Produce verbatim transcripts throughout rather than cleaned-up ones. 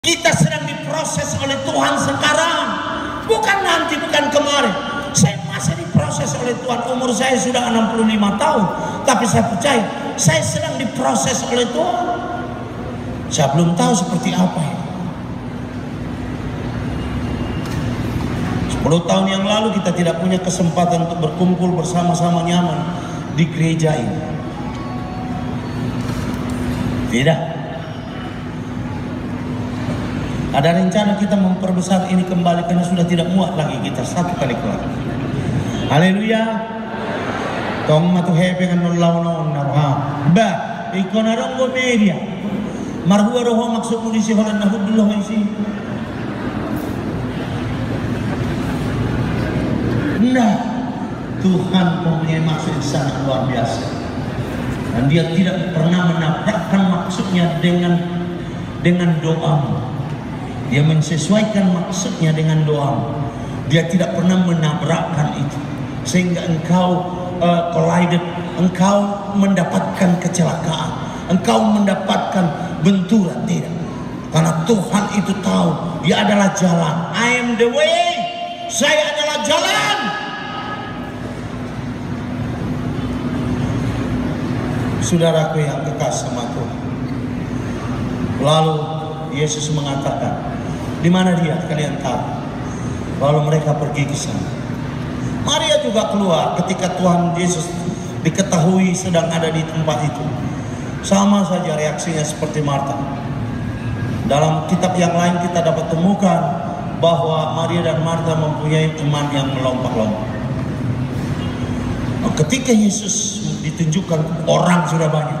Kita sedang diproses oleh Tuhan sekarang, bukan nanti, bukan kemarin. Saya masih diproses oleh Tuhan. Umur saya sudah enam puluh lima tahun, tapi saya percaya saya sedang diproses oleh Tuhan. Saya belum tahu seperti apa ini. sepuluh tahun yang lalu kita tidak punya kesempatan untuk berkumpul bersama-sama nyaman di gereja ini. Tidak. Ada rencana kita memperbesar ini kembali karena sudah tidak muat lagi kita satu kali keluar. Haleluya. Tong matu hepe kan nolaw noon narha. Ba, ikaw na rong media. Marhua roho maksud polisi holan nahudullah isi. Nah, Tuhan mempunyai maksud yang sangat luar biasa. Dan dia tidak pernah menabrakkan maksudnya dengan dengan doamu. Dia menyesuaikan maksudnya dengan doa. Dia tidak pernah menabrakkan itu sehingga engkau uh, collided, engkau mendapatkan kecelakaan, engkau mendapatkan benturan. Tidak, karena Tuhan itu tahu dia adalah jalan. I am the way. Saya adalah jalan. Saudaraku yang kekasih sama Tuhan, lalu Yesus mengatakan, di mana dia? Kalian tahu. Lalu mereka pergi ke sana. Maria juga keluar ketika Tuhan Yesus diketahui sedang ada di tempat itu. Sama saja reaksinya seperti Marta. Dalam kitab yang lain kita dapat temukan bahwa Maria dan Marta mempunyai iman yang melompat-lompat. Ketika Yesus ditunjukkan, orang sudah banyak.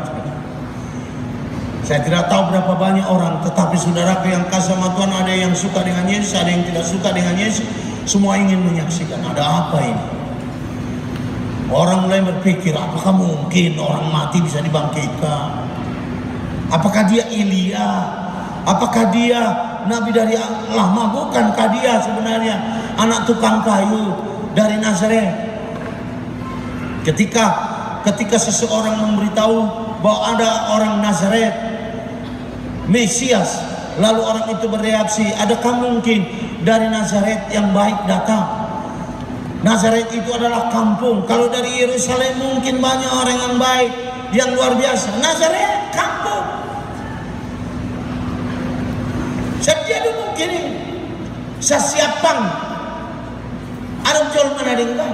Saya tidak tahu berapa banyak orang, tetapi saudaraku yang kasih sama Tuhan, ada yang suka dengan Yesus, ada yang tidak suka dengan Yesus. Semua ingin menyaksikan, ada apa ini? Orang mulai berpikir, apakah mungkin orang mati bisa dibangkitkan? Apakah dia Elia? Apakah dia Nabi dari lama? Bukankah dia sebenarnya anak tukang kayu dari Nazaret? Ketika ketika seseorang memberitahu bahwa ada orang Nazaret, Mesias, lalu orang itu bereaksi, adakah mungkin dari Nazaret yang baik datang? Nazaret itu adalah kampung. Kalau dari Yerusalem mungkin banyak orang yang baik, yang luar biasa. Nazaret kampung. Sejadi mungkin sa siapang arang jol manadingkan.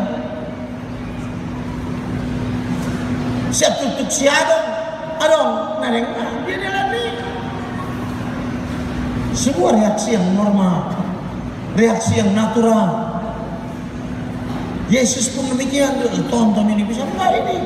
Siap tutup siadong adong nadingkan. Dia dalami. Sebuah reaksi yang normal, reaksi yang natural. Yesus pun demikian. Tonton ini bisa enggak ini?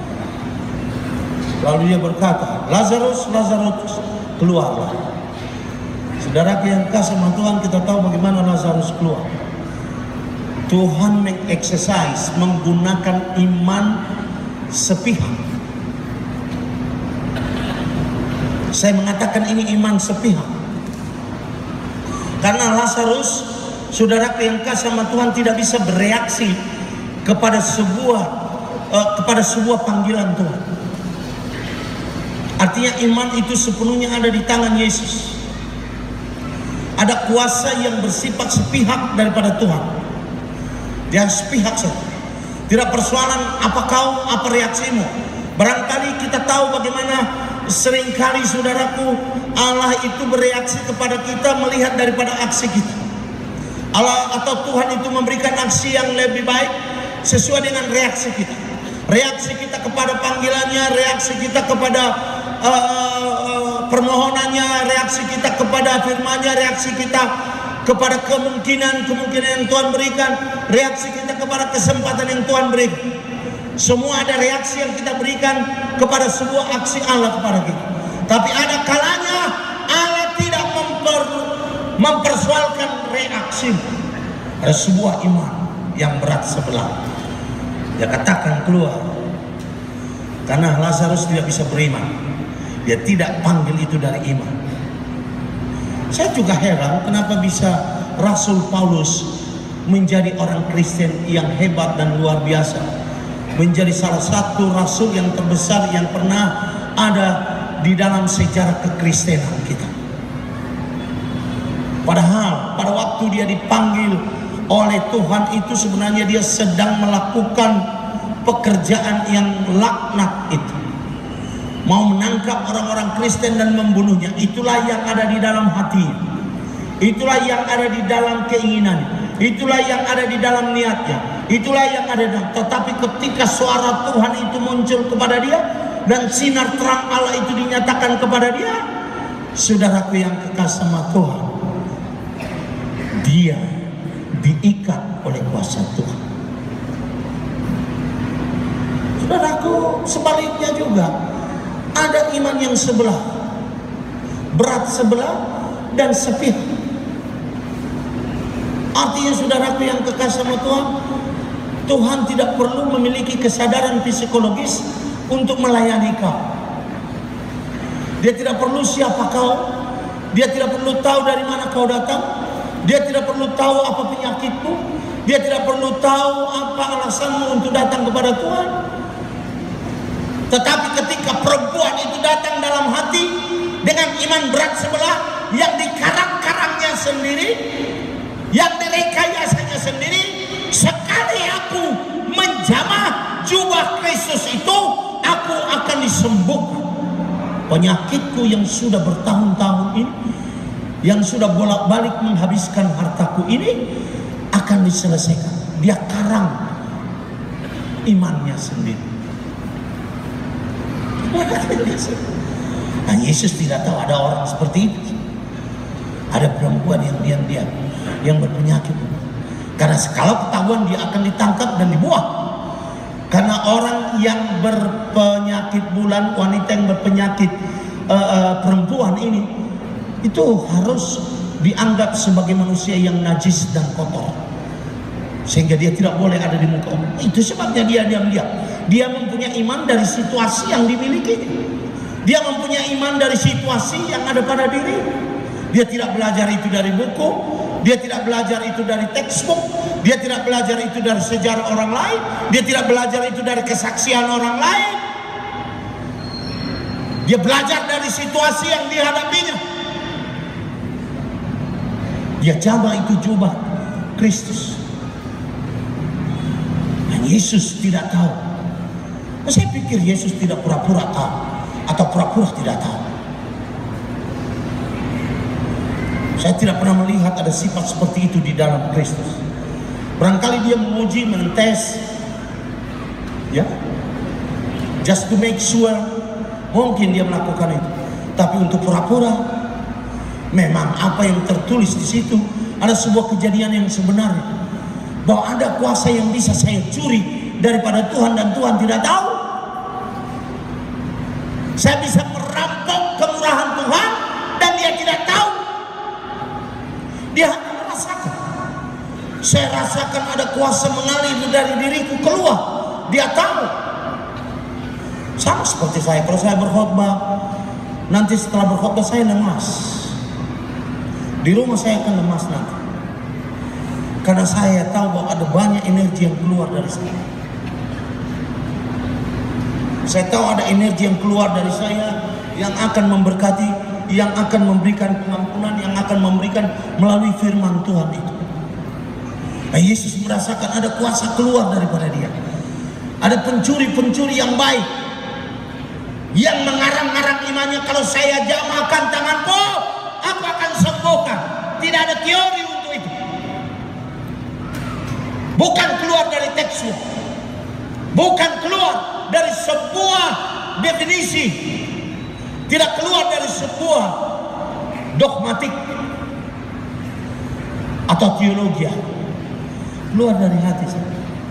Lalu dia berkata, Lazarus, Lazarus, keluarlah. Saudara yang kasih sama Tuhan, kita tahu bagaimana Lazarus keluar. Tuhan mengeksersis, menggunakan iman sepihak. Saya mengatakan ini iman sepihak. Karena Lazarus, saudara yang kasih sama Tuhan, tidak bisa bereaksi kepada sebuah uh, kepada sebuah panggilan Tuhan. Artinya iman itu sepenuhnya ada di tangan Yesus. Ada kuasa yang bersifat sepihak daripada Tuhan. Dia sepihak saja. Tidak persoalan apa kau, apa reaksimu. Barangkali kita tahu bagaimana seringkali saudaraku Allah itu bereaksi kepada kita melihat daripada aksi kita. Allah atau Tuhan itu memberikan aksi yang lebih baik sesuai dengan reaksi kita. Reaksi kita kepada panggilannya, reaksi kita kepada uh, permohonannya, reaksi kita kepada firman-Nya, reaksi kita kepada kemungkinan-kemungkinan yang Tuhan berikan, reaksi kita kepada kesempatan yang Tuhan berikan. Semua ada reaksi yang kita berikan kepada sebuah aksi Allah kepada kita. Tapi ada kalanya Allah tidak memper, mempersoalkan reaksi. Ada sebuah iman yang berat sebelah. Dia katakan keluar. Karena Lazarus tidak bisa beriman. Dia tidak panggil itu dari iman. Saya juga heran kenapa bisa Rasul Paulus menjadi orang Kristen yang hebat dan luar biasa. Menjadi salah satu rasul yang terbesar yang pernah ada di dalam sejarah kekristenan kita. Padahal pada waktu dia dipanggil oleh Tuhan itu sebenarnya dia sedang melakukan pekerjaan yang laknat itu. Mau menangkap orang-orang Kristen dan membunuhnya. Itulah yang ada di dalam hatinya. Itulah yang ada di dalam keinginan. Itulah yang ada di dalam niatnya. Itulah yang ada di dalam. Tetapi ketika suara Tuhan itu muncul kepada dia dan sinar terang Allah itu dinyatakan kepada dia, saudaraku yang kekasih sama Tuhan, dia diikat oleh kuasa Tuhan. Saudaraku, sebaliknya juga ada iman yang sebelah, berat sebelah dan sepihak. Artinya saudaraku yang kekasih sama Tuhan, Tuhan tidak perlu memiliki kesadaran psikologis untuk melayani kau. Dia tidak perlu siapa kau. Dia tidak perlu tahu dari mana kau datang. Dia tidak perlu tahu apa penyakitmu. Dia tidak perlu tahu apa alasanmu untuk datang kepada Tuhan. Tetapi ketika perempuan itu datang dalam hati dengan iman berat sebelah yang dikarang-karangnya sendiri, yang direkayasanya sendiri, sekali aku menjamah jubah Kristus itu, aku akan disembuhkan. Penyakitku yang sudah bertahun-tahun ini, yang sudah bolak-balik menghabiskan hartaku ini, akan diselesaikan. Dia karang imannya sendiri. Nah, Yesus tidak tahu ada orang seperti itu. Ada perempuan yang diam-diam, yang berpenyakit. Karena kalau ketahuan dia akan ditangkap dan dibuang. Karena orang yang berpenyakit bulan, wanita yang berpenyakit uh, uh, perempuan ini, itu harus dianggap sebagai manusia yang najis dan kotor, sehingga dia tidak boleh ada di muka umum. Itu sebabnya dia diam-diam. Dia mempunyai iman dari situasi yang dimiliki. Dia mempunyai iman dari situasi yang ada pada diri. Dia tidak belajar itu dari buku. Dia tidak belajar itu dari textbook. Dia tidak belajar itu dari sejarah orang lain. Dia tidak belajar itu dari kesaksian orang lain. Dia belajar dari situasi yang dihadapinya. Dia jamah itu jubah Kristus. Dan Yesus tidak tahu. Saya pikir Yesus tidak pura-pura tahu atau pura-pura tidak tahu. Saya tidak pernah melihat ada sifat seperti itu di dalam Kristus. Barangkali dia menguji, mentes, ya, just to make sure, mungkin dia melakukan itu. Tapi untuk pura-pura, memang apa yang tertulis di situ ada sebuah kejadian yang sebenarnya, bahwa ada kuasa yang bisa saya curi daripada Tuhan dan Tuhan tidak tahu. Saya bisa merampok kemurahan Tuhan dan dia tidak tahu. Dia hanya merasakan. Saya rasakan ada kuasa mengalir dari diriku keluar. Dia tahu. Sama seperti saya, kalau saya berkhotbah, nanti setelah berkhotbah saya lemas. Di rumah saya akan lemas nanti. Karena saya tahu bahwa ada banyak energi yang keluar dari saya. Saya tahu ada energi yang keluar dari saya yang akan memberkati, yang akan memberikan pengampunan, yang akan memberikan melalui firman Tuhan itu. Nah, Yesus merasakan ada kuasa keluar daripada dia. Ada pencuri-pencuri yang baik yang mengarang-arang imannya, kalau saya jamahkan tanganku, aku akan sembuhkan. Tidak ada teori untuk itu. Bukan keluar dari tekstur, bukan keluar dari sebuah definisi, tidak keluar dari sebuah dogmatik atau teologi, keluar dari hati saya.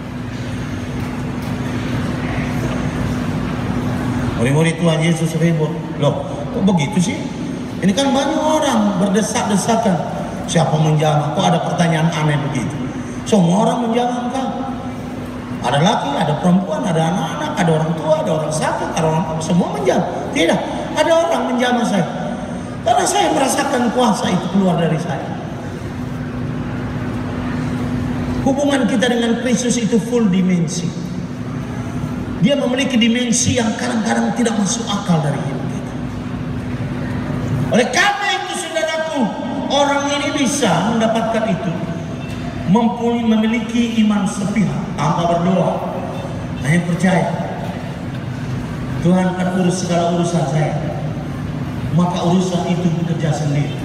Murid-murid Tuhan Yesus ribut, loh kok begitu sih? Ini kan banyak orang berdesak-desakan, siapa menjamah? Kok ada pertanyaan aneh begitu? Semua orang menjamah kan? Ada laki, ada perempuan, ada anak-anak, ada orang tua, ada orang sakit, ada orang tua, semua menjamah. Tidak, ada orang menjamah saya. Karena saya merasakan kuasa itu keluar dari saya. Hubungan kita dengan Kristus itu full dimensi. Dia memiliki dimensi yang kadang-kadang tidak masuk akal dari hidup kita. Oleh karena itu saudaraku, orang ini bisa mendapatkan itu, mempunyai memiliki iman sepihak tanpa berdoa, hanya percaya Tuhan akan urus segala urusan saya, maka urusan itu bekerja sendiri.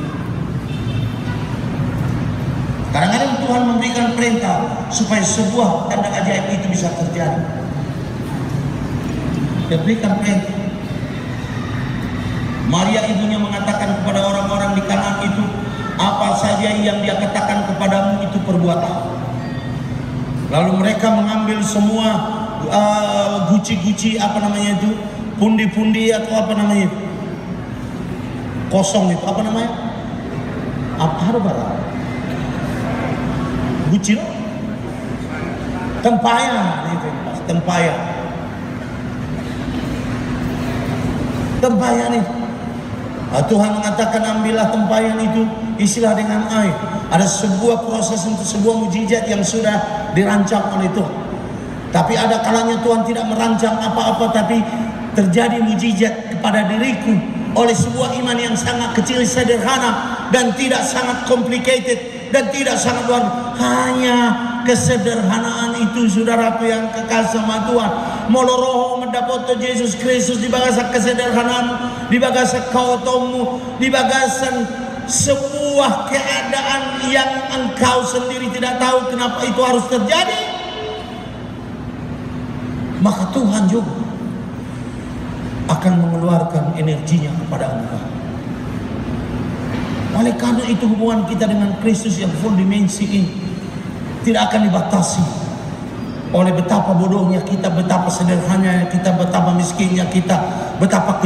Kadang-kadang Tuhan memberikan perintah supaya sebuah tanda ajaib itu bisa terjadi. Dia berikan perintah. Maria ibunya mengatakan kepada orang-orang di Kanaan itu, apa saja yang dia katakan kepadamu itu perbuatan. Lalu mereka mengambil semua uh, guci-guci apa namanya itu, pundi-pundi atau apa namanya itu, kosong itu apa namanya? Apa harba? Guci loh, tempayan itu, tempayan, tempayan itu. Nah, Tuhan mengatakan ambillah tempayan itu, isilah dengan air. Ada sebuah proses untuk sebuah mujizat yang sudah dirancang oleh Tuhan. Tapi ada kalanya Tuhan tidak merancang apa-apa, tapi terjadi mujizat kepada diriku oleh sebuah iman yang sangat kecil, sederhana, dan tidak sangat complicated, dan tidak sangat luar. Hanya kesederhanaan itu, saudaraku yang kekal sama Tuhan. Molo roho mendapat Yesus Kristus di bagasan kesederhanaan, di bagasan kautomu, di bagasan sebuah keadaan yang engkau sendiri tidak tahu kenapa itu harus terjadi, maka Tuhan juga akan mengeluarkan energinya kepada engkau. Oleh karena itu hubungan kita dengan Kristus yang full dimensi ini tidak akan dibatasi oleh betapa bodohnya kita, betapa sederhananya kita, betapa miskinnya kita, betapa